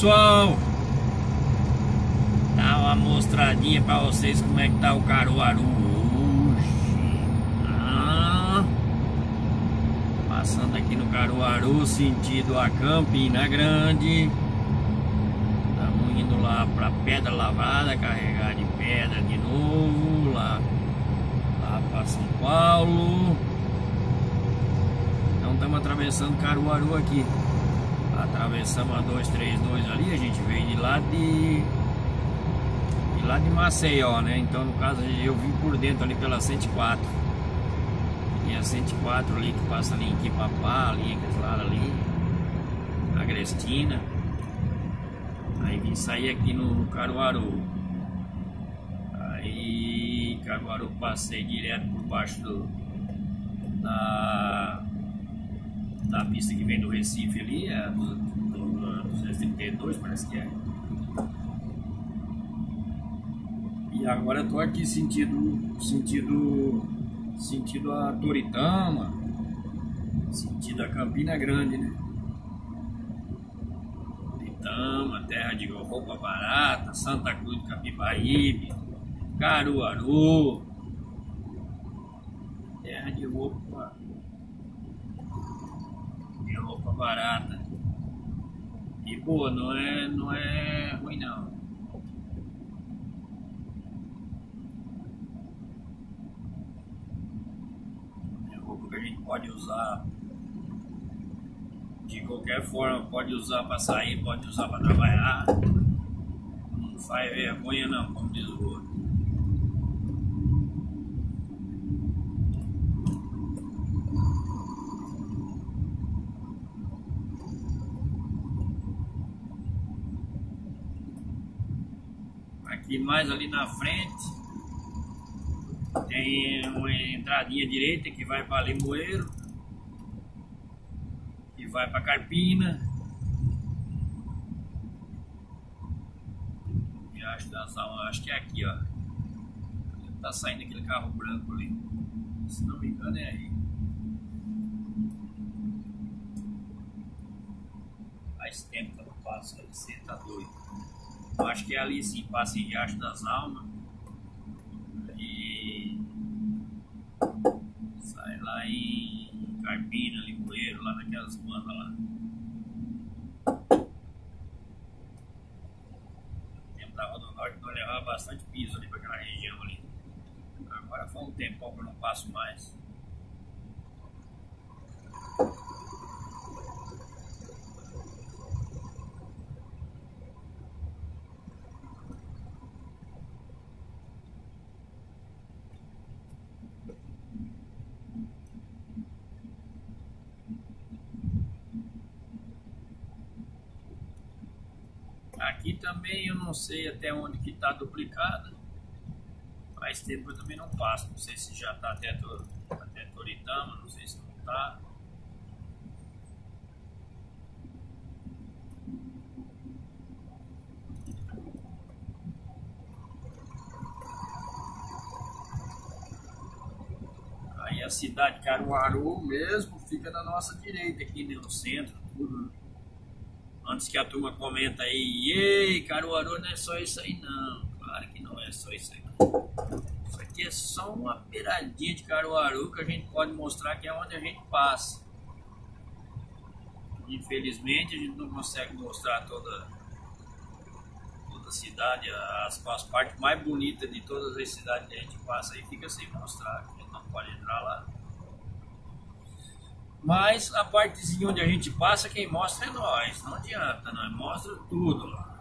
pessoal, dá uma mostradinha pra vocês como é que tá o Caruaru hoje. Passando aqui no Caruaru, sentido a Campina Grande. Estamos indo lá pra Pedra Lavada, carregar de pedra de novo, lá pra São Paulo. Então estamos atravessando Caruaru aqui. Atravessamos a 232 ali, a gente veio de lá de Maceió, né? Então no caso eu vim por dentro ali pela 104. E a 104 ali que passa ali em Quipapá, ali, aqueles lados ali, Agrestina. Aí vim sair aqui no Caruaru. Aí Caruaru passei direto por baixo da pista que vem do Recife ali, é do 232, parece que é. E agora eu tô aqui sentido a Toritama, sentido a Campina Grande, né? Toritama, terra de roupa barata, Santa Cruz do Capibaribe, Caruaru, terra de roupa barata e boa, não é ruim não. É roupa que a gente pode usar de qualquer forma, pode usar para sair, pode usar para trabalhar, não faz vergonha não, como diz o outro. Aqui mais ali na frente tem uma entradinha direita que vai para Limoeiro, que vai para Carpina. E acho que é aqui, ó. Tá saindo aquele carro branco ali. Se não me engano é aí. Faz tempo que eu não passo ali, você tá doido. Eu acho que é ali sim, passa em Riacho das Almas e sai lá em Carpina, Limoeiro, lá naquelas bandas lá. O tempo da Rodo Norte nós levava bastante piso ali para aquela região ali. Agora foi um tempão que eu não passo mais. Aqui também eu não sei até onde que está duplicado. Faz tempo eu também não passo. Não sei se já está até Toritama, não sei se não está. Aí a cidade de Caruaru mesmo fica na nossa direita aqui, né, no centro, tudo. Antes que a turma comenta aí, ei, Caruaru não é só isso aí não. Claro que não é só isso aí não. Isso aqui é só uma beiradinha de Caruaru que a gente pode mostrar que é onde a gente passa. Infelizmente a gente não consegue mostrar toda a cidade, as partes mais bonitas de todas as cidades que a gente passa aí fica sem mostrar, a gente não pode entrar lá. Mas a partezinha onde a gente passa, quem mostra é nós. Não adianta, nós mostra tudo lá.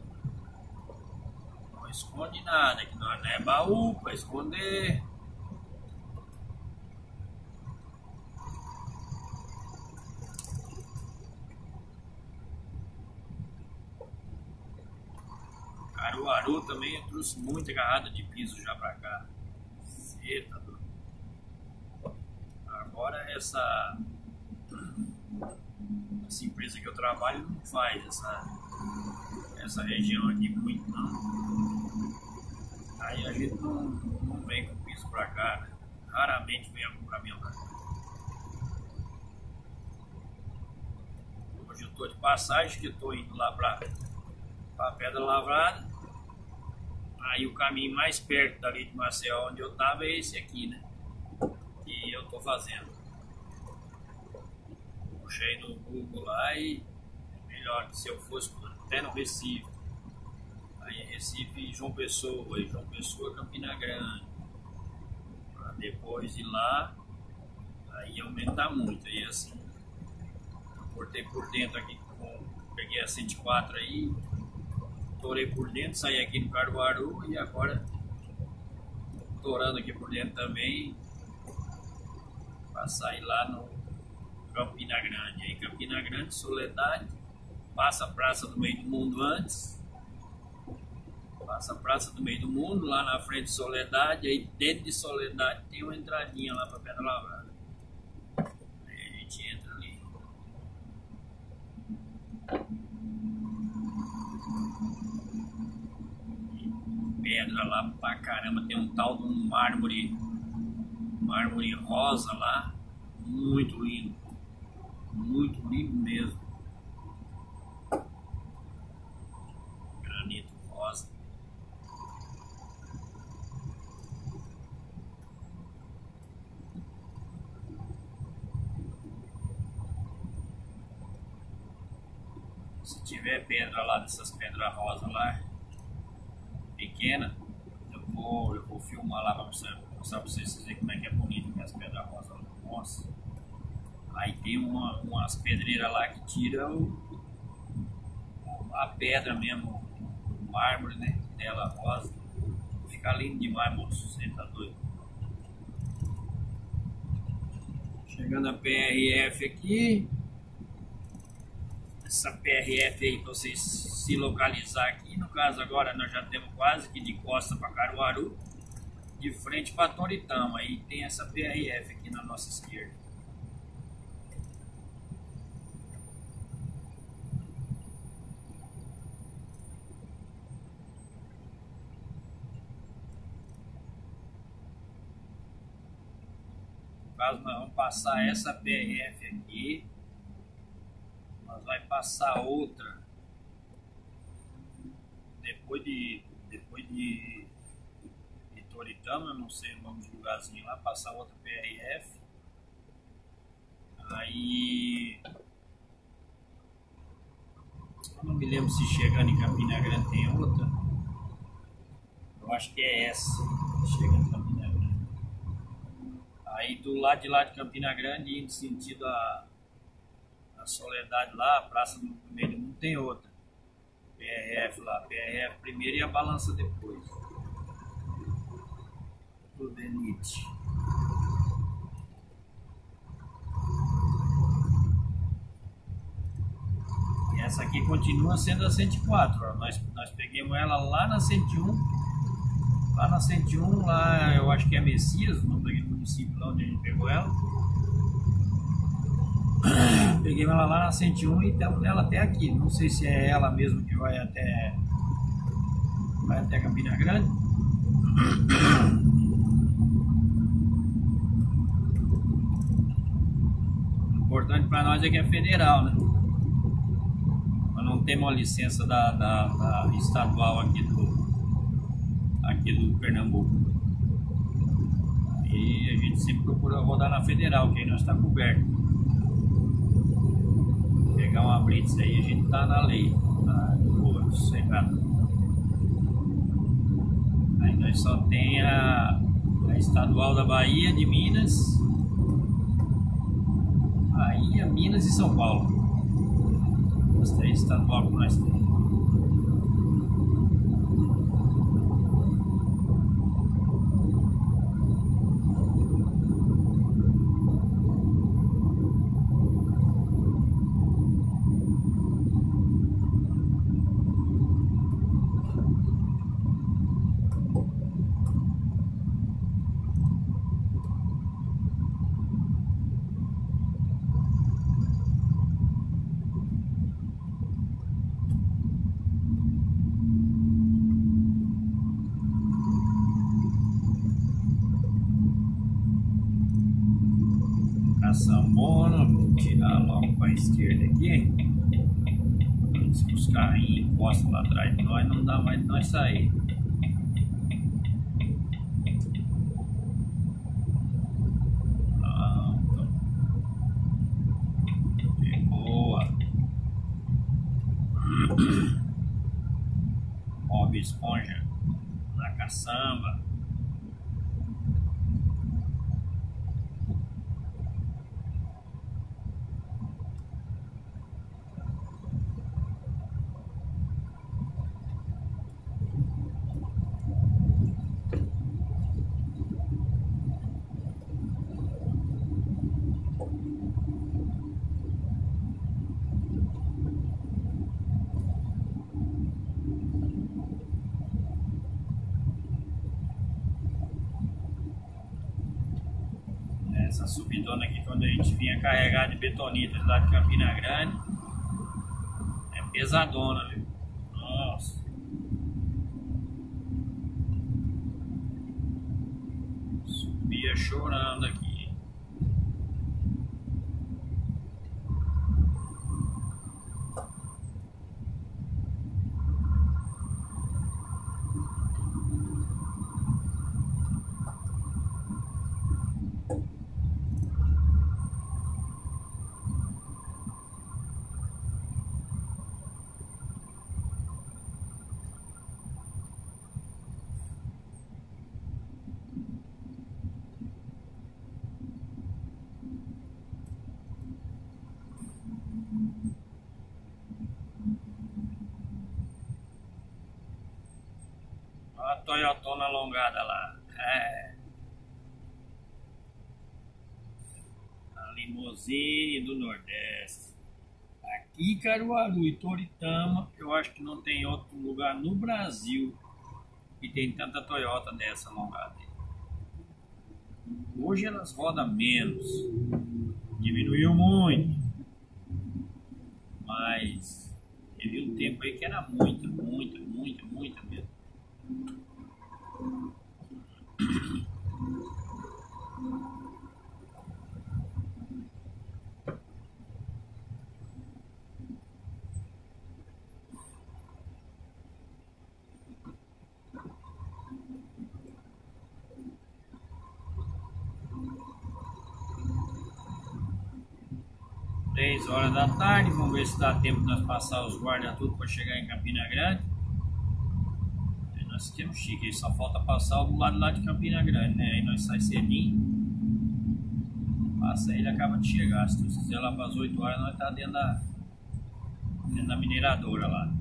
Não esconde nada, que nós não é baú para esconder. Caruaru também eu trouxe muita agarrada de piso já pra cá. Eita, doido. Agora essa empresa que eu trabalho não faz essa região aqui muito não. Aí a gente não vem com piso pra cá, né? Raramente vem algum caminhão pra cá. Hoje eu tô de passagem que eu tô indo lá pra Pedra Lavrada. Aí o caminho mais perto dali de Maceió, onde eu tava, é esse aqui, né? Que eu tô fazendo. Puxei no Google lá e melhor que se eu fosse até no Recife. Aí Recife e João Pessoa, Campina Grande. Pra depois de lá, aí aumentar muito. Aí assim, eu cortei por dentro aqui, peguei a 104 aí, torei por dentro, saí aqui no Caruaru e agora torando aqui por dentro também para sair lá no Campina Grande. Aí Campina Grande, Soledade, passa a Praça do Meio do Mundo antes, passa a Praça do Meio do Mundo, lá na frente de Soledade, aí dentro de Soledade tem uma entradinha lá para Pedra Lavrada. Aí a gente entra ali. Pedra lá pra caramba, tem um tal de um mármore rosa lá, muito lindo mesmo, granito rosa. Se tiver pedra lá, dessas pedras rosas lá pequena, eu vou filmar lá para mostrar para vocês verem como é que é bonito que as pedras rosas lá. Nossa, aí tem umas pedreiras lá que tiram a pedra mesmo, o mármore, né, dela rosa, fica lindo demais, moço, você tá doido. Chegando a PRF aqui. Essa PRF aí para vocês se localizar aqui. No caso agora nós já temos quase que de costa para Caruaru, de frente para Toritama. Aí tem essa PRF aqui na nossa esquerda. No caso nós vamos passar essa PRF aqui. Nós vai passar outra depois de Toritama, não sei o nome de lugarzinho lá, passar outra PRF. Aí eu não me lembro se chegando em Campina Grande tem outra. Eu acho que é essa, chegando em Campina Grande. Aí do lado de lá de Campina Grande, indo sentido a Soledade lá, a Praça do Meio do Mundo, tem outra PRF lá, PRF primeiro e a balança depois. O Denite. E essa aqui continua sendo a 104, ó. Nós pegamos ela lá na 101. Lá na 101, lá eu acho que é Messias, o nome daquele município lá onde a gente pegou ela. Peguei ela lá na 101 e temos ela até aqui. Não sei se é ela mesmo que vai até Campina Grande. O importante para nós é que é federal, né? Nós não temos a licença da estadual aqui do Pernambuco. E a gente sempre procura rodar na federal, que aí nós está coberto. Pegar uma blitz aí, a gente tá na lei, tá boa, sossegado. Aí nós só tem a estadual da Bahia, de Minas, Bahia, Minas e São Paulo. As três estaduais que nós temos. Sambona, vou tirar logo para a esquerda aqui. Antes que os carrinhos encostam lá atrás de nós, não dá mais de nós sair. Pronto. De boa. Bob Esponja na caçamba. Essa subidona aqui, quando a gente vinha carregar de betonita lá de Campina Grande, é pesadona, viu? Nossa. Subia chorando aqui. Olha a Toyotona alongada lá. A Limousine do Nordeste. Aqui Caruaru e Toritama, eu acho que não tem outro lugar no Brasil que tem tanta Toyota dessa alongada. Hoje elas rodam menos. Diminuiu muito. Mas teve um tempo aí que era muita mesmo. Três horas da tarde, vamos ver se dá tempo de nós passar os guardas tudo para chegar em Campina Grande. Aí nós temos chique, aí só falta passar do lado lá de Campina Grande, né? Aí nós sai cedinho, passa aí, ele acaba de chegar. Se tu quiser lá para as 8 horas, nós tá dentro da mineradora lá.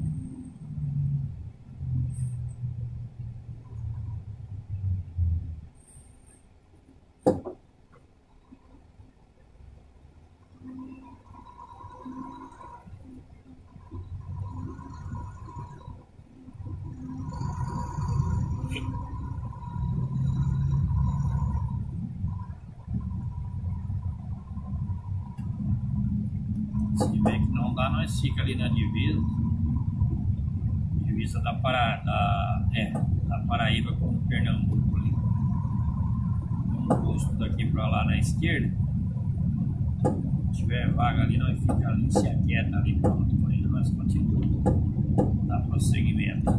Se tiver que não dá, nós fica ali na divisa da Paraíba com o Pernambuco ali. Tem um posto daqui pra lá na esquerda. Se tiver vaga ali, nós fica ali, se aquieta ali, pronto, por aí nós continuamos. Dá prosseguimento.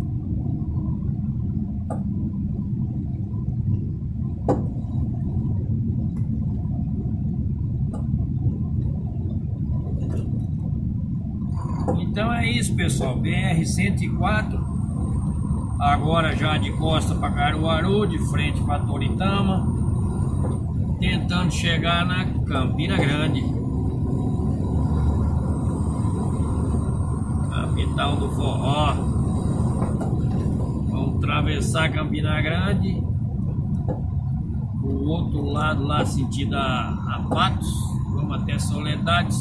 Então é isso, pessoal, BR-104, agora já de costa para Caruaru, de frente para Toritama, tentando chegar na Campina Grande, capital do forró. Vamos atravessar Campina Grande, o outro lado lá sentido a Patos, vamos até Soledade,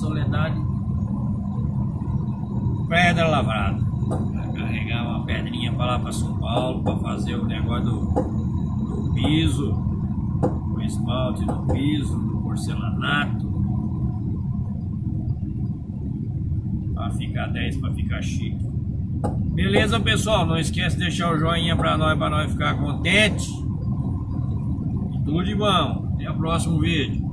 Pedra Lavrada. Vai carregar uma pedrinha para lá para São Paulo para fazer o negócio do piso, o esmalte do piso, do porcelanato, para ficar 10, para ficar chique. Beleza, pessoal? Não esquece de deixar o joinha para nós ficar contente. E tudo de bom. Até o próximo vídeo.